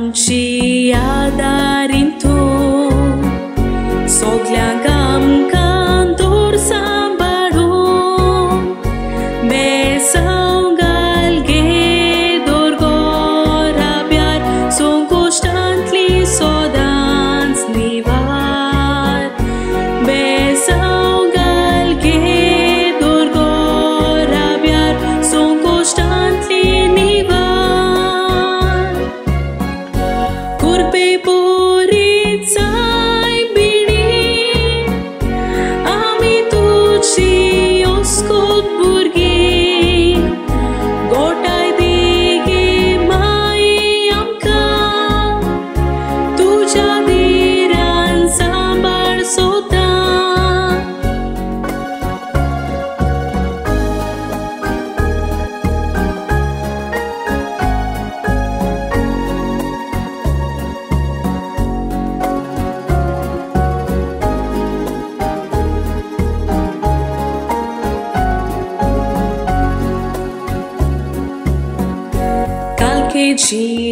Ci adarinto sogliangam cantor sambaron besaungal gedor gorabiar son constantly sodans nivar besaungal gedor gorabiar son constantly nivar Curpe porițai bini Ami tuci oscot burgi Gotai digi mai amca Tuja diran sambar sota Ci